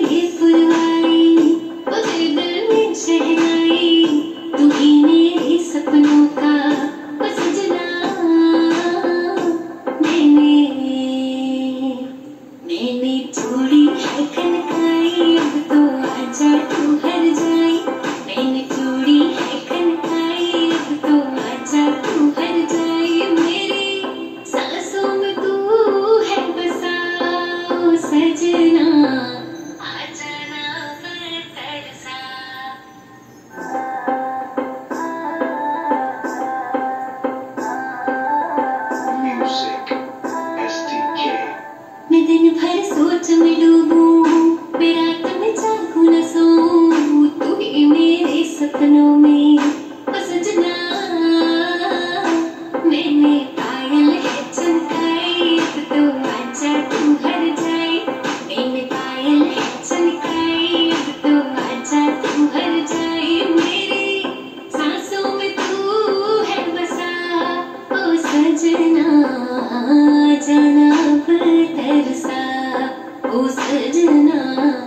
ये फुलवारी मुझे दिल में शहनाई, तू ही मेरे सपनों का ओ सजना। मैंने चूड़ी है खनकाई, अब तो आजा तू हर जाई। मैंने चूड़ी है खनकाई, अब तो आजा तू हर जाई। मेरी सांसों में तू है बसा ओ सजना, आ जाना बरसा। Music, STK. मैं दिन भर सोच में डूबूं, मैं रात में जागूं न सोऊं, तू ही मेरे सपनों में ओ सजना। मैंने पायल है चमकाई, अब तो आजा तू हर जाई। मैंने पायल है चमकाई, अब तो आजा तू हर जाई। मेरी सांसों में तू है बसा ओ सजना, आ जाना बरसा ओ सजना।